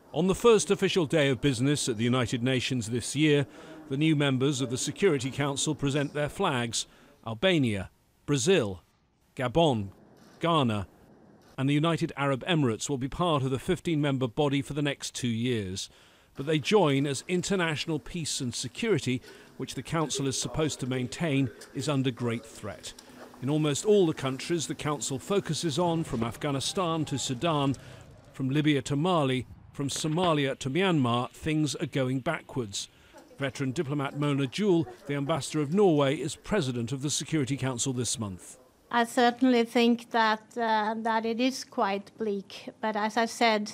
On the first official day of business at the United Nations this year, the new members of the Security Council present their flags. Albania, Brazil, Gabon, Ghana and the United Arab Emirates will be part of the 15-member body for the next 2 years. But they join as international peace and security, which the Council is supposed to maintain, is under great threat. In almost all the countries the Council focuses on, from Afghanistan to Sudan, from Libya to Mali, from Somalia to Myanmar, things are going backwards. Veteran diplomat Mona Juul, the ambassador of Norway, is president of the Security Council this month. I certainly think that it is quite bleak, but as I said,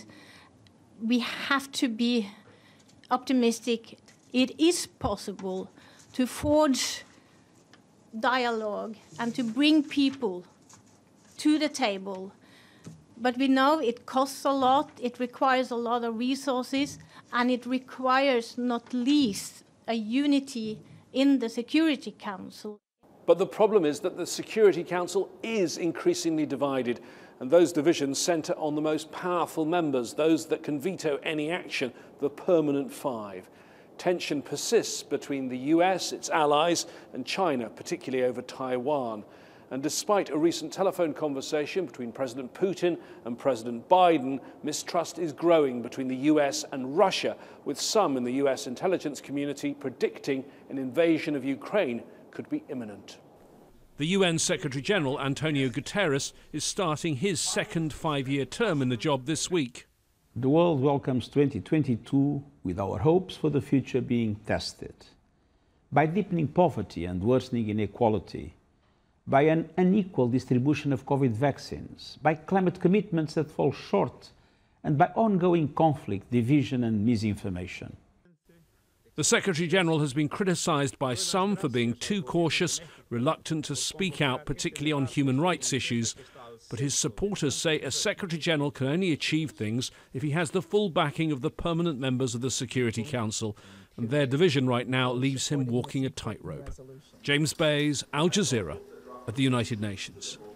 we have to be optimistic. It is possible to forge dialogue and to bring people to the table. But we know it costs a lot, it requires a lot of resources, and it requires not least a unity in the Security Council. But the problem is that the Security Council is increasingly divided, and those divisions centre on the most powerful members, those that can veto any action, the permanent five. Tension persists between the US, its allies, and China, particularly over Taiwan. And despite a recent telephone conversation between President Putin and President Biden, mistrust is growing between the US and Russia, with some in the US intelligence community predicting an invasion of Ukraine could be imminent. The UN Secretary-General Antonio Guterres is starting his second 5-year term in the job this week. The world welcomes 2022 with our hopes for the future being tested. By deepening poverty and worsening inequality, by an unequal distribution of COVID vaccines, by climate commitments that fall short, and by ongoing conflict, division and misinformation. The Secretary-General has been criticised by some for being too cautious, reluctant to speak out, particularly on human rights issues. But his supporters say a Secretary-General can only achieve things if he has the full backing of the permanent members of the Security Council. And their division right now leaves him walking a tightrope. James Bays, Al Jazeera, at the United Nations.